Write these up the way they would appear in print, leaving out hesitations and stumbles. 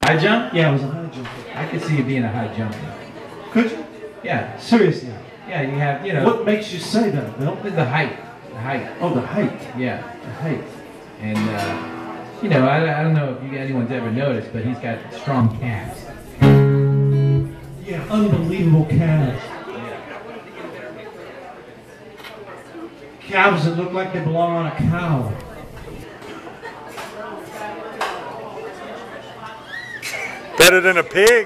High jump? Yeah, I was a high jumper. I could see you being a high jumper. Could you? Yeah. Seriously? Yeah, you have, you know. What makes you say that, Bill? The height. The height. Oh, the height. Yeah. The height. And, you know, I don't know if anyone's ever noticed, but he's got strong calves. Yeah, unbelievable calves. Calves that look like they belong on a cow. Better than a pig.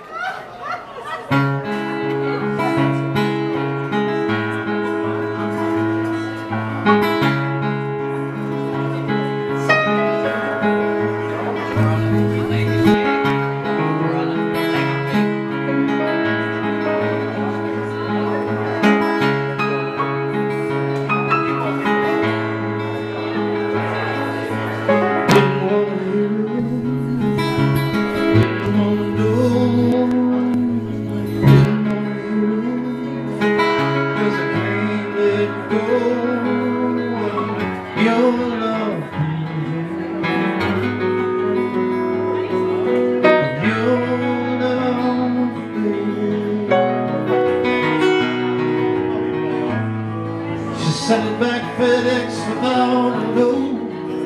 Send it back FedEx without a note.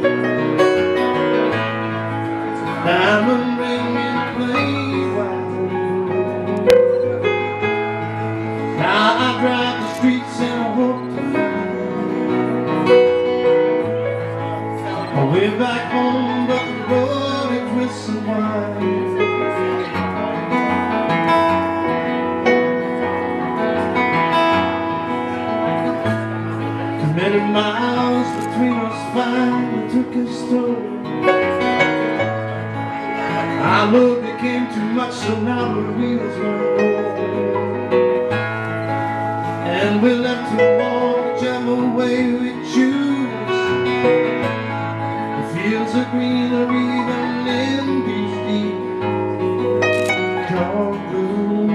Diamond ring and plain white. Now I drive the streets and hope to find my way back home, but the road it twists and winds. Many miles between us finally took its toll. Our love became too much, so now the wheels won't roll. And we left to walk whichever way we choose. The fields are green or even in these deep dark blues.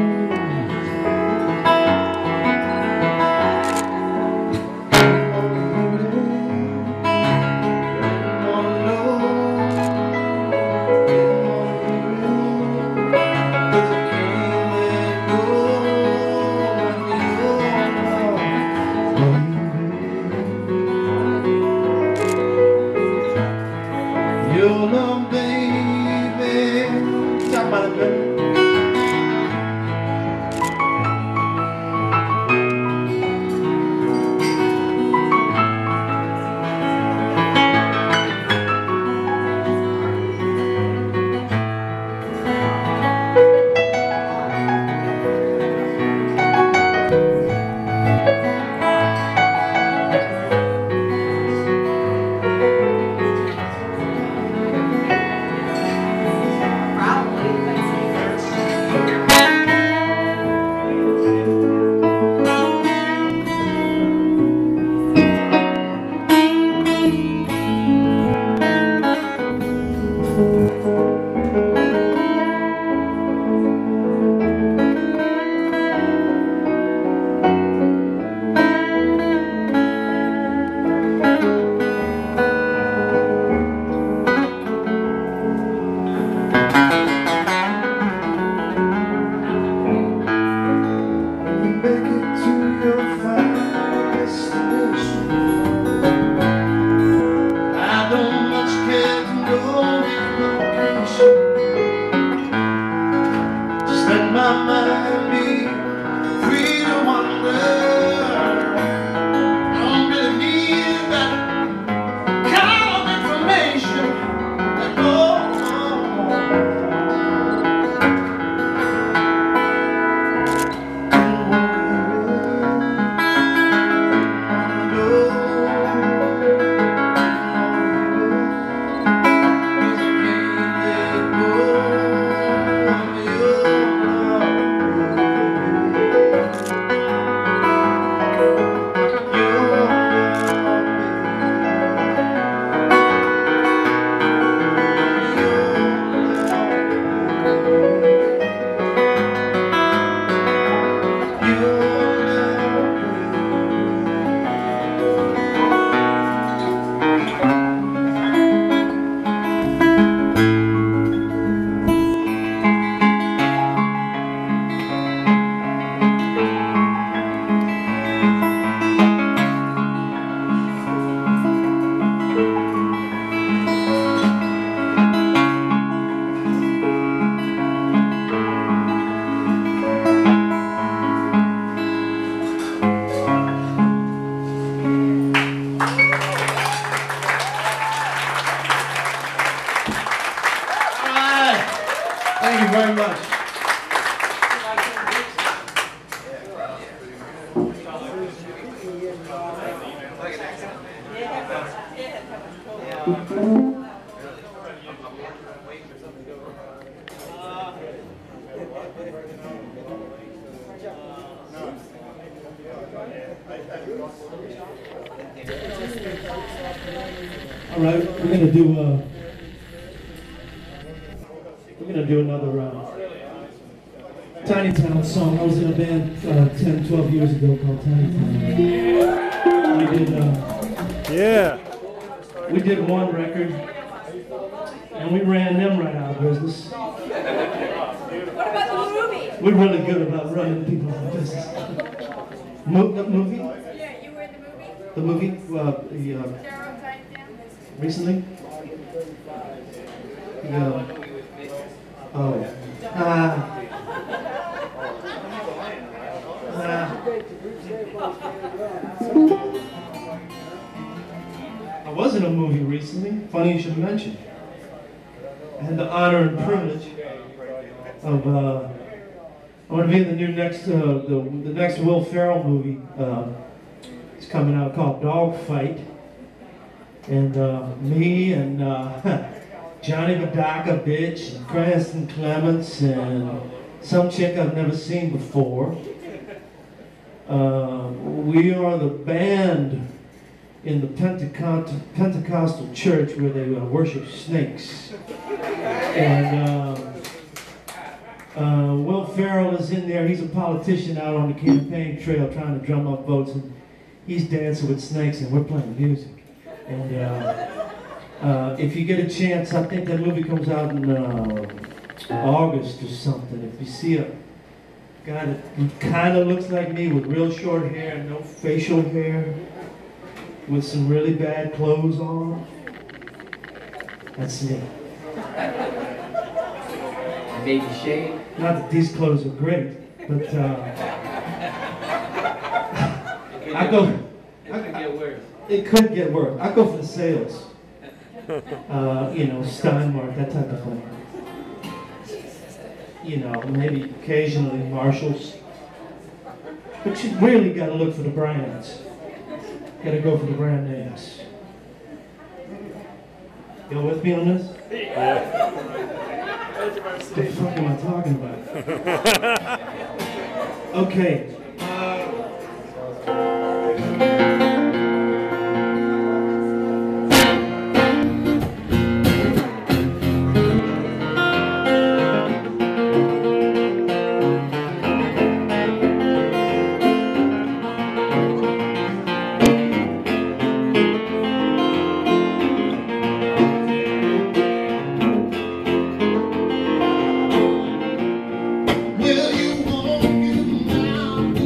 Your love, baby. Talk about it, baby. Thank you very much. All right, we're gonna do another Tiny Town song. I was in a band 10, 12 years ago called Tiny Town. We did one record, and we ran them right out of business. What about the movie? We're really good about running people out of business. The movie? Yeah, you were in the movie? The movie? Darrow Tiny Town? Recently? Yeah. Oh. I was in a movie recently. Funny you should mention. I had the honor and privilege of I'm going to be in the new next the next Will Ferrell movie. It's coming out called Dogfight, and me and Johnny Vidaka, and Cranston Clements, and some chick I've never seen before. We are the band in the Pentecostal church where they worship snakes. And Will Ferrell is in there. He's a politician out on the campaign trail trying to drum up votes, and he's dancing with snakes, and we're playing music. And if you get a chance, I think that movie comes out in August or something. If you see a guy that kind of looks like me with real short hair and no facial hair, with some really bad clothes on, that's me. Baby shade. Not that these clothes are great, but I go. It could get worse. It could get worse. I go for the sales. You know, Steinmark, that type of thing. You know, maybe occasionally Marshalls. But you really got to look for the brands. Got to go for the brand names. You with me on this? What the fuck am I talking about? Okay. Will you walk in now?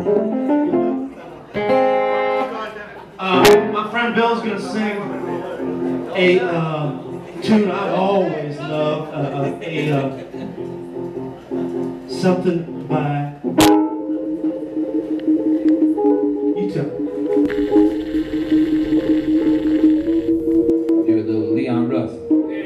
My friend Bill's gonna sing a tune I've always loved, something by you too. Do a little Leon Russell.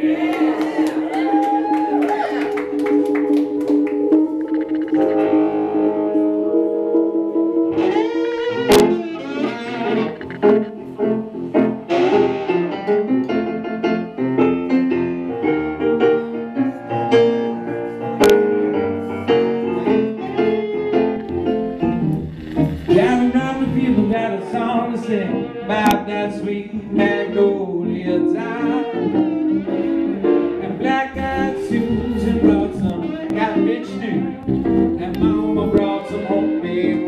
Driving around the field, got a song to sing about that sweet magnolia time. And black-eyed Susan brought some cabbage stew, and Mama brought some homemade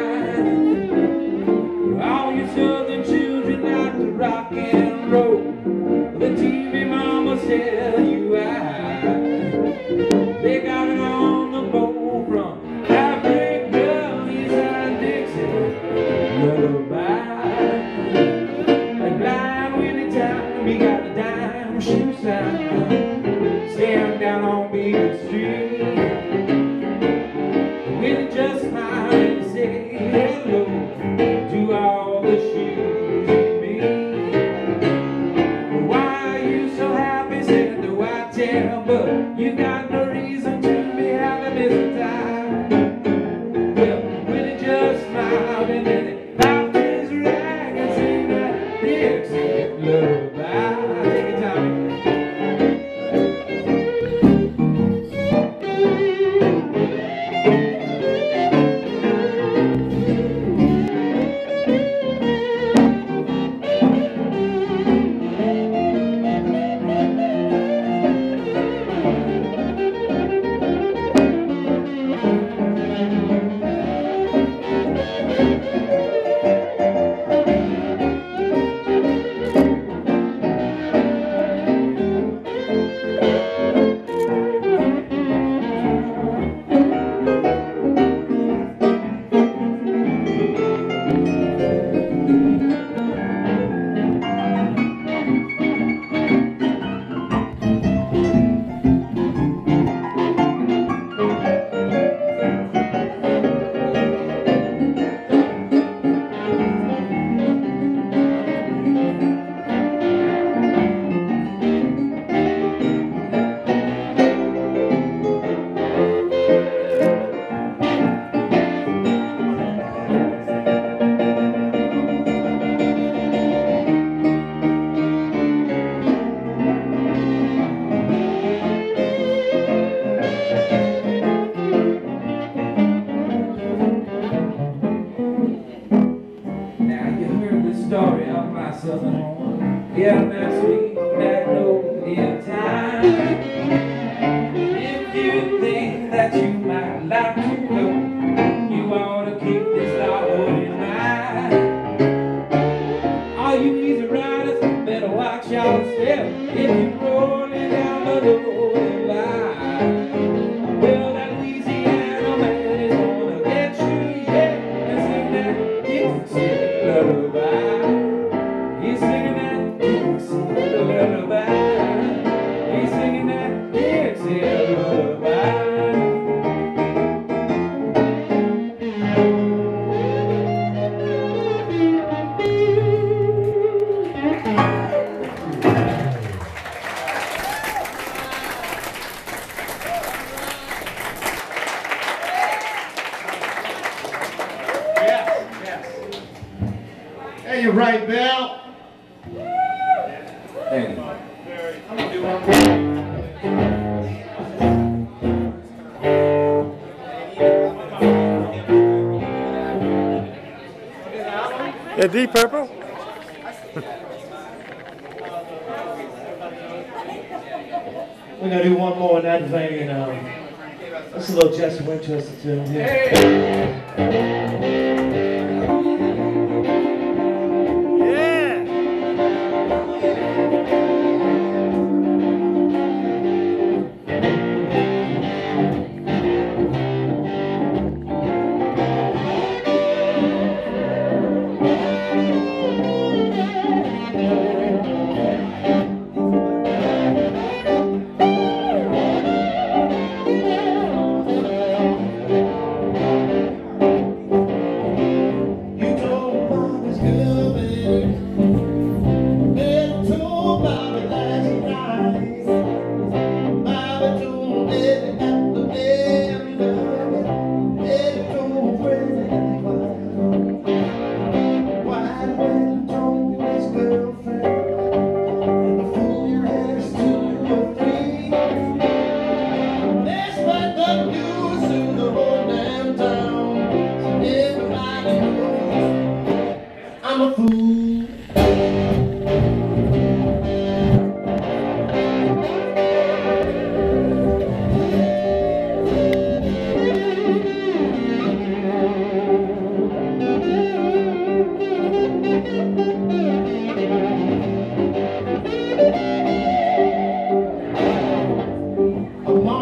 wine. All you southern children like to rock and roll. The TV mama tell you why. They got it on the boat from Africa, Eastside Dixie, lullaby. And blind Willie time, he got a dime shoe sign, staring down on Beale Street. Willie just smiled and said hello to all the shoes he made. Why are you so happy, said the white-tail bug? You got no reason to be happy this time. Well, Willie just smiled and then he popped his rag and sang that Dixie lullaby. Take it, Tommy. Story of my southern home. Yeah, that sweet magnolia time. If you think that you might like to go, you ought to keep this law in mind. All you easy riders better watch your step if you're rolling down the rolling line. Well, that Louisiana man is gonna get you, yeah, and sing that Dixie lullaby. He's singing that Dixie lullaby. He's singing that Dixie lullaby. Hey, you're right, Bill. Thank you. I'm gonna do one more. Yeah, Deep Purple. We're gonna do one more in that vein. That's a little Jesse Winchester tune here.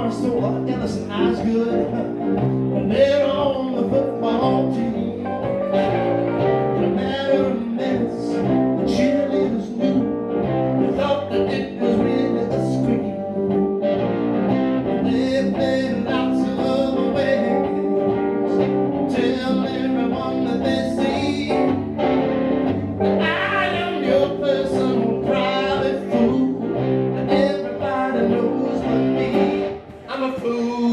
Lawrence so Ellis and Osgood, and they're on the football team. In a matter of minutes, the cheerleaders knew. They thought that it was really a scream. And they played lots of other ways, tell everyone that they see that I am your personal private fool, and everybody knows but me, I'm a fool.